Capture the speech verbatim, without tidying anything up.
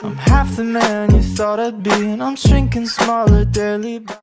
I'm half the man you thought I'd be, and I'm shrinking smaller daily.